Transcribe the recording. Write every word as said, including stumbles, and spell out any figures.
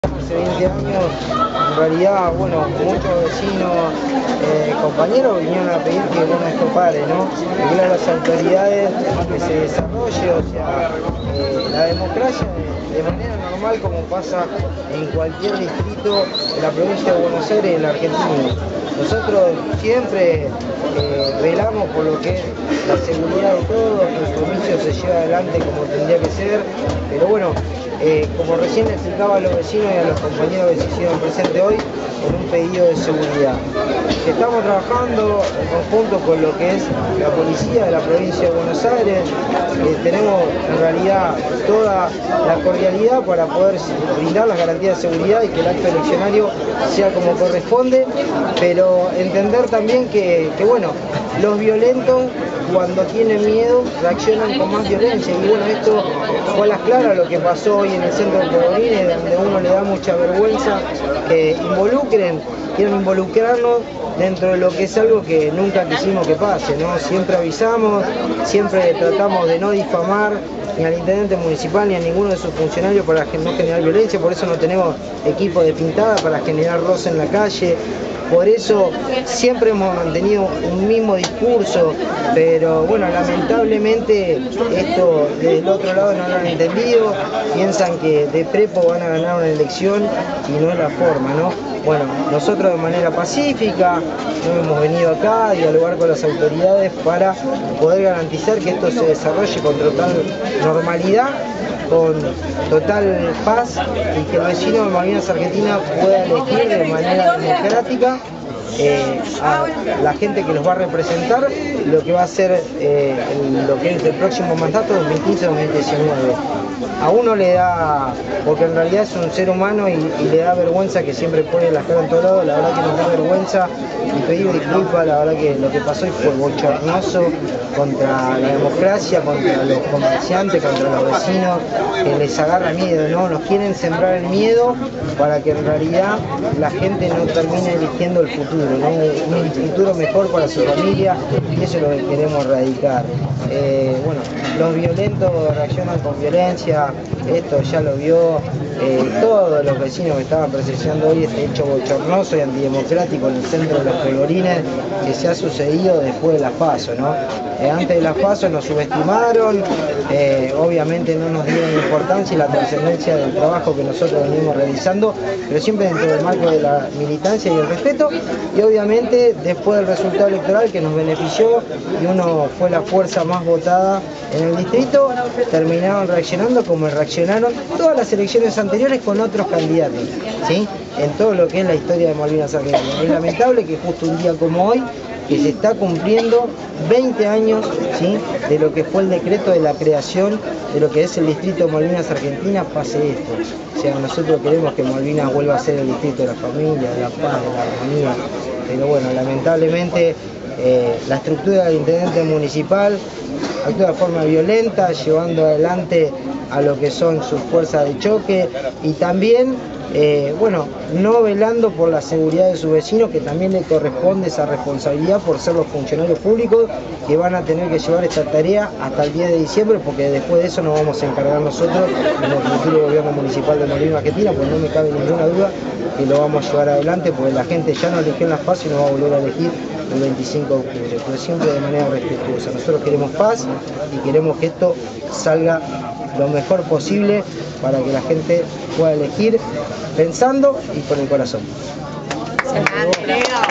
Hace veinte años, en realidad, bueno, muchos vecinos, eh, compañeros vinieron a pedir que bueno, esto pare, ¿no? Que a las autoridades que se desarrolle, o sea, eh, la democracia de, de manera normal como pasa en cualquier distrito de la provincia de Buenos Aires y en la Argentina. Nosotros siempre eh, velamos por lo que es la seguridad de todos, que el comicio se lleve adelante como tendría que ser, pero bueno, eh, como recién le explicaba a los vecinos y a los compañeros que se hicieron presentes hoy, en un pedido de seguridad. Que estamos trabajando en conjunto con lo que es la policía de la provincia de Buenos Aires, que tenemos en realidad toda la cordialidad para poder brindar las garantías de seguridad y que el acto eleccionario sea como corresponde, pero entender también que, que bueno, los violentos cuando tienen miedo reaccionan con más violencia y bueno, esto fue a las claras lo que pasó hoy en el centro de Polvorines, donde a uno le da mucha vergüenza que involucren, quieren involucrarnos dentro de lo que es algo que nunca quisimos que pase, ¿no? Siempre avisamos, siempre tratamos de no difamar ni al intendente municipal ni a ninguno de sus funcionarios para no generar violencia, por eso no tenemos equipo de pintada para generar roce en la calle. Por eso siempre hemos mantenido un mismo discurso, pero bueno, lamentablemente esto del otro lado no lo han entendido, piensan que de prepo van a ganar una elección y no es la forma, ¿no? Bueno, nosotros de manera pacífica no hemos venido acá a dialogar con las autoridades para poder garantizar que esto se desarrolle con total normalidad, con total paz y que el vecino de Malvinas Argentina pueda elegir de manera democrática eh, a la gente que los va a representar, lo que va a ser eh, el, lo que es el próximo mandato dos mil quince a dos mil diecinueve. A uno le da, porque en realidad es un ser humano y, y le da vergüenza que siempre pone la cara en todo lado, la verdad que nos da vergüenza y pedir disculpas, la verdad que lo que pasó hoy fue bochornoso contra la democracia, contra los comerciantes, contra los vecinos, que les agarra miedo, ¿no? Nos quieren sembrar el miedo para que en realidad la gente no termine eligiendo el futuro, ¿no? Un futuro mejor para su familia y eso es lo que queremos erradicar. Eh, bueno, los violentos reaccionan con violencia, esto ya lo vio eh, todos los vecinos que estaban presenciando hoy este hecho bochornoso y antidemocrático en el centro de los Polvorines que se ha sucedido después de las PASO, ¿no? Eh, antes de las PASO nos subestimaron, eh, obviamente no nos dieron importancia y la trascendencia del trabajo que nosotros venimos realizando, pero siempre dentro del marco de la militancia y el respeto, y obviamente después del resultado electoral que nos benefició y uno fue la fuerza más votada en el distrito, terminaron reaccionando como reaccionaron todas las elecciones anteriores con otros candidatos, ¿sí? En todo lo que es la historia de Malvinas Argentinas. Es lamentable que justo un día como hoy, que se está cumpliendo veinte años, ¿sí?, de lo que fue el decreto de la creación de lo que es el distrito de Malvinas Argentina, pase esto. O sea, nosotros queremos que Malvinas vuelva a ser el distrito de la familia, de la paz, de la armonía, pero bueno, lamentablemente eh, la estructura del intendente municipal actúa de forma violenta, llevando adelante a lo que son sus fuerzas de choque y también, eh, bueno, no velando por la seguridad de sus vecinos, que también le corresponde esa responsabilidad por ser los funcionarios públicos que van a tener que llevar esta tarea hasta el diez de diciembre, porque después de eso nos vamos a encargar nosotros en el futuro gobierno municipal de Malvinas Argentina, pues no me cabe ninguna duda que lo vamos a llevar adelante, porque la gente ya no eligió en las PASO y nos va a volver a elegir el veinticinco de octubre, pero siempre de manera respetuosa. Nosotros queremos paz y queremos que esto salga lo mejor posible para que la gente pueda elegir pensando y con el corazón.